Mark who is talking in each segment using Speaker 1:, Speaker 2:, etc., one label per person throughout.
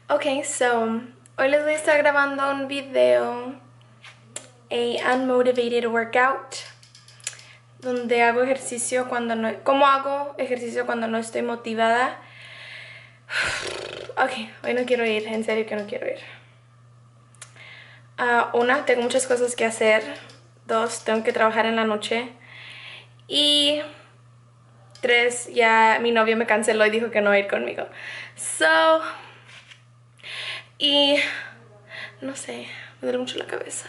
Speaker 1: Okay, so hoy les voy a estar grabando un video, a unmotivated workout, donde hago ejercicio cuando no, cómo hago ejercicio cuando no estoy motivada. Ok, hoy no quiero ir, en serio que no quiero ir. Una, tengo muchas cosas que hacer. Dos, tengo que trabajar en la noche. Y tres, ya mi novio me canceló y dijo que no iba a ir conmigo. Y no sé, me duele mucho la cabeza.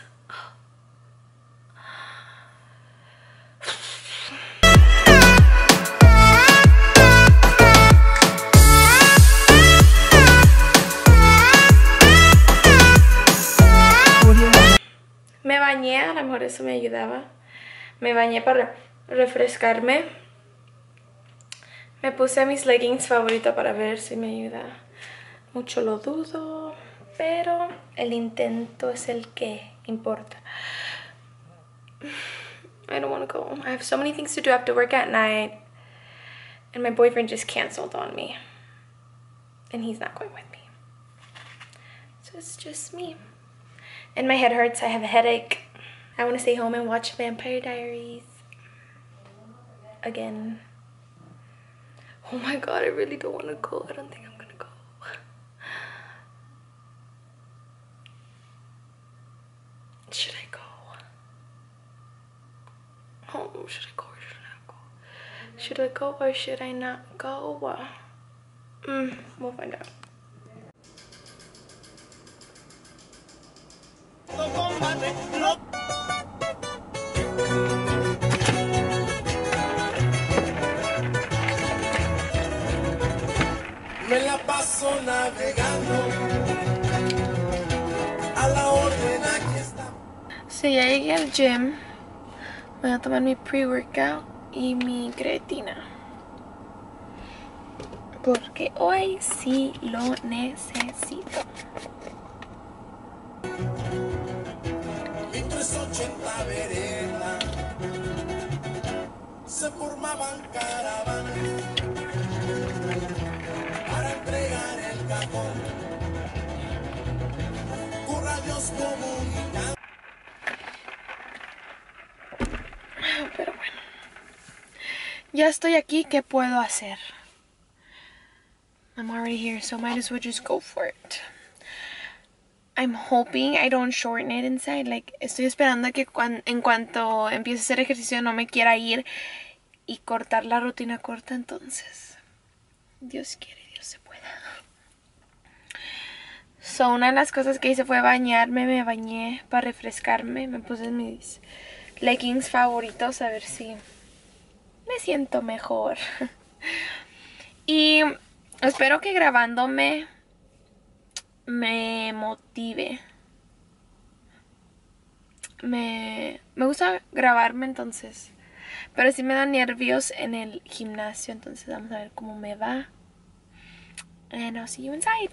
Speaker 1: Me bañé, a lo mejor eso me ayudaba. Me bañé para refrescarme. Me puse mis leggings favoritos para ver si me ayuda. Mucho lo dudo, pero el intento es el que importa. I don't want to go. I have so many things to do. I have to work at night. And my boyfriend just canceled on me. And he's not going with me. So it's just me. And my head hurts. I have a headache. I want to stay home and watch Vampire Diaries. Again. Oh my god, I really don't want to go. I don't think I'm going to go. Should I go? Oh, should I go or should I not go? Should I go or should I not go? We'll find out.
Speaker 2: Me la paso navegando a la orden aquí está.
Speaker 1: So ya llegué al gym. Voy a tomar mi pre-workout y mi creatina. Porque hoy sí lo necesito.
Speaker 2: 380 veredas se formaban caravanas para entregar el cajón con radios comunicantes.
Speaker 1: Pero bueno, ya estoy aquí. ¿Qué puedo hacer? I'm already here, so might as well just go for it. I'm hoping I don't shorten it inside. Like, estoy esperando a que en cuanto empiece a hacer ejercicio no me quiera ir y cortar la rutina corta. Entonces, Dios quiere, Dios se pueda. So, una de las cosas que hice fue bañarme. Me bañé para refrescarme. Me puse mis leggings favoritos a ver si me siento mejor. Y espero que grabándome me motive. Me gusta grabarme, entonces, pero sí me dan nervios en el gimnasio. Entonces vamos a ver cómo me va. And I'll see you inside.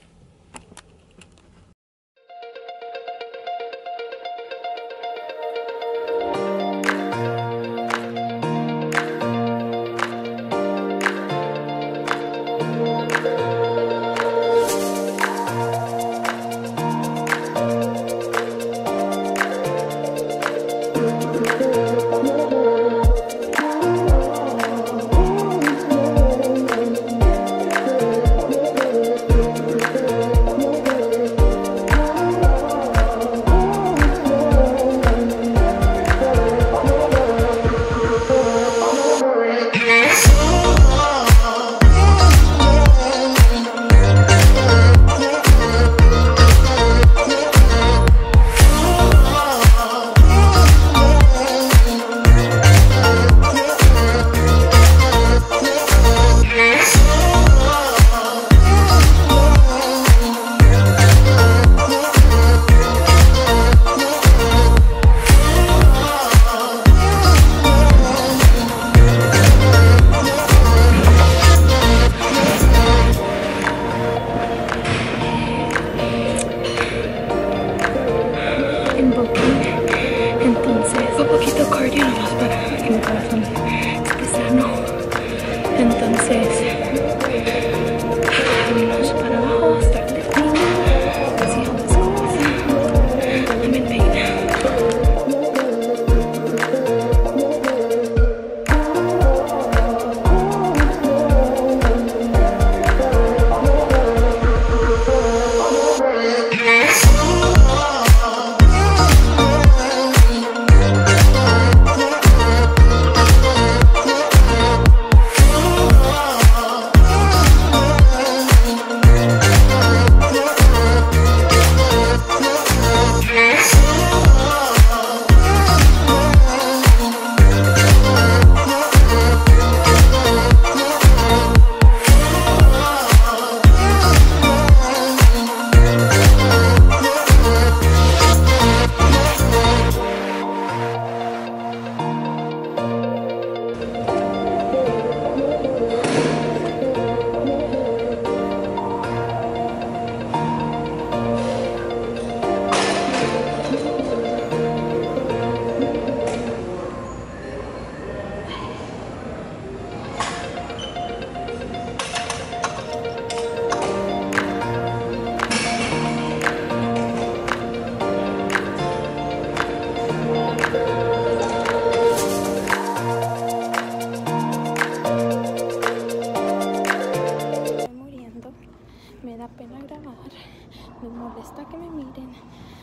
Speaker 1: pena grabar. Me molesta que me miren.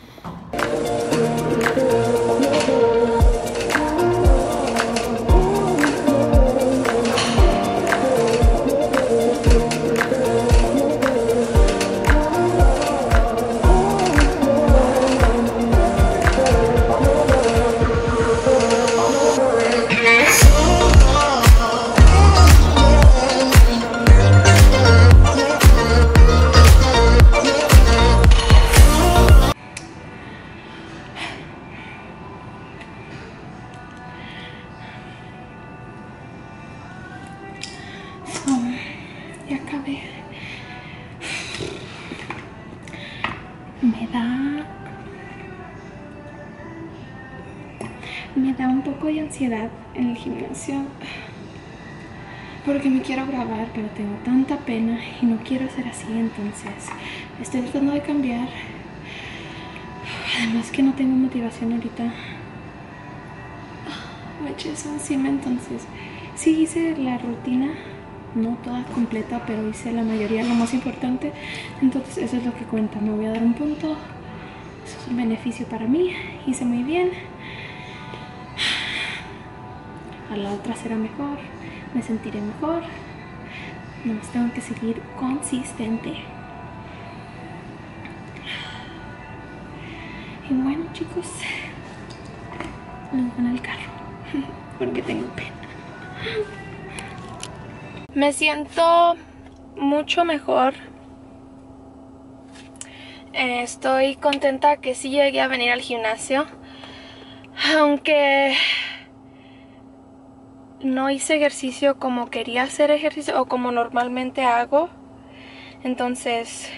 Speaker 1: Ya acabé. Me da un poco de ansiedad en el gimnasio porque me quiero grabar, pero tengo tanta pena y no quiero ser así, entonces estoy tratando de cambiar. Además que no tengo motivación ahorita. Me eché eso encima, entonces sí hice la rutina, no toda completa, pero hice la mayoría, lo más importante. Entonces eso es lo que cuenta, me voy a dar un punto. Eso es un beneficio para mí, hice muy bien. A la otra será mejor, me sentiré mejor. Nomás tengo que seguir consistente. Y bueno, chicos, nos van al carro porque tengo pena. Me siento mucho mejor. Estoy contenta que sí llegué a venir al gimnasio, aunque no hice ejercicio como quería hacer ejercicio o como normalmente hago. Entonces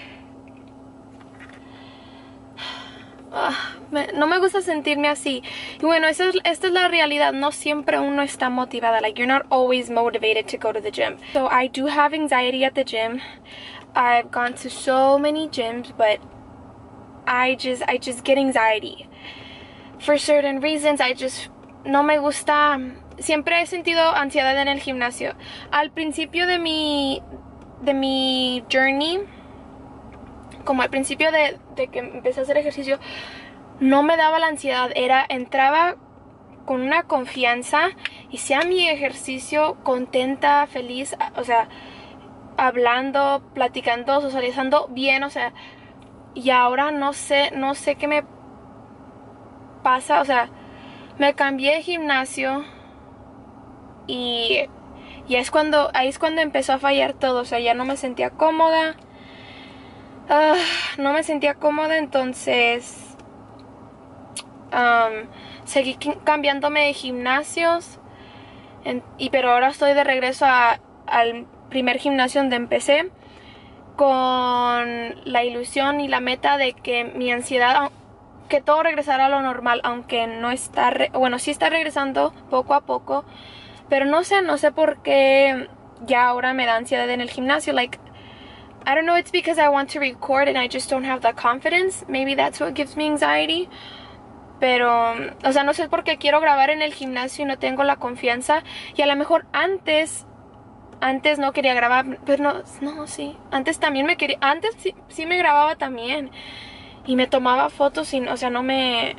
Speaker 1: no me gusta sentirme así. Y bueno, esta es la realidad. No siempre uno está motivada. Like, you're not always motivated to go to the gym. So I do have anxiety at the gym. I've gone to so many gyms, but I just get anxiety for certain reasons. No me gusta. Siempre he sentido ansiedad en el gimnasio. Al principio de mi journey, como al principio de que empecé a hacer ejercicio, no me daba la ansiedad. Entraba con una confianza, hacía mi ejercicio contenta, feliz, o sea, hablando, platicando, socializando bien, o sea. Y ahora no sé qué me pasa, o sea, me cambié de gimnasio y ahí es cuando empezó a fallar todo. O sea, ya no me sentía cómoda. Entonces seguí cambiándome de gimnasios, pero ahora estoy de regreso al primer gimnasio donde empecé, con la ilusión y la meta de que mi ansiedad, que todo regresara a lo normal, aunque no está, bueno, sí está regresando poco a poco, pero no sé por qué ya ahora me da ansiedad en el gimnasio. Like, I don't know, it's because I want to record and I just don't have the confidence. Maybe that's what gives me anxiety. Pero, o sea, no sé por qué quiero grabar en el gimnasio y no tengo la confianza. Y a lo mejor antes no quería grabar, pero no, sí. Antes también antes sí me grababa también. Y me tomaba fotos y, o sea, no me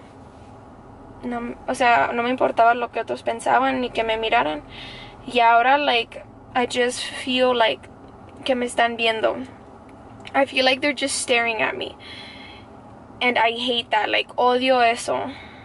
Speaker 1: importaba lo que otros pensaban ni que me miraran. Y ahora, like, I just feel like que me están viendo. I feel like they're just staring at me. And I hate that, like, odio eso.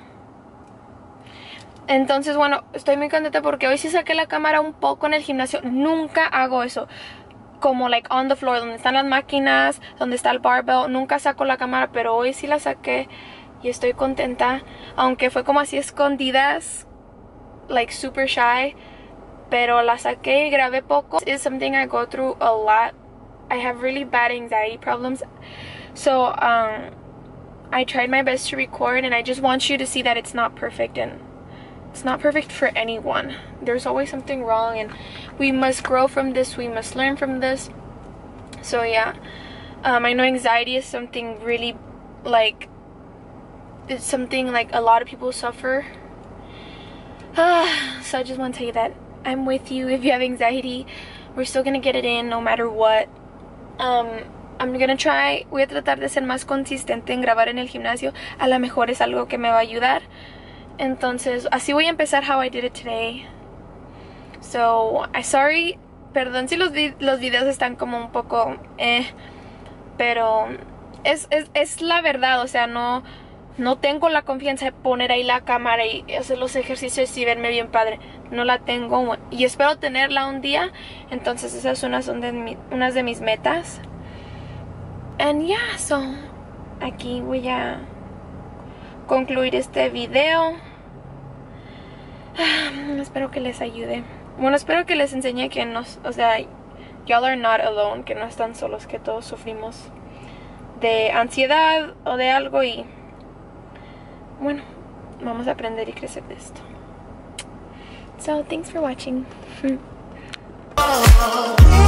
Speaker 1: Entonces, bueno, estoy muy contenta porque hoy sí saqué la cámara un poco en el gimnasio. Nunca hago eso. Como, like, on the floor, donde están las máquinas, donde está el barbell. Nunca saco la cámara, pero hoy sí la saqué y estoy contenta. Aunque fue como así escondidas, like, super shy. Pero la saqué y grabé poco. It's something I go through a lot. I have really bad anxiety problems. So, I tried my best to record, and I just want you to see that it's not perfect, and it's not perfect for anyone. There's always something wrong, and we must grow from this. We must learn from this. So yeah, I know anxiety is something really, like, it's something like a lot of people suffer. So I just want to tell you that I'm with you if you have anxiety. We're still gonna get it in no matter what. voy a tratar de ser más consistente en grabar en el gimnasio. A lo mejor es algo que me va a ayudar. Entonces, así voy a empezar How I Did It Today. So, sorry, perdón si los videos están como un poco pero es la verdad, o sea, no tengo la confianza de poner ahí la cámara y hacer los ejercicios y verme bien padre. No la tengo y espero tenerla un día. Entonces esas son unas de mis metas. And yeah, so aquí voy a concluir este video. Espero que les ayude. Bueno, espero que les enseñe que o sea, y'all are not alone, que no están solos, que todos sufrimos de ansiedad o de algo y bueno, vamos a aprender y crecer de esto. So, thanks for watching.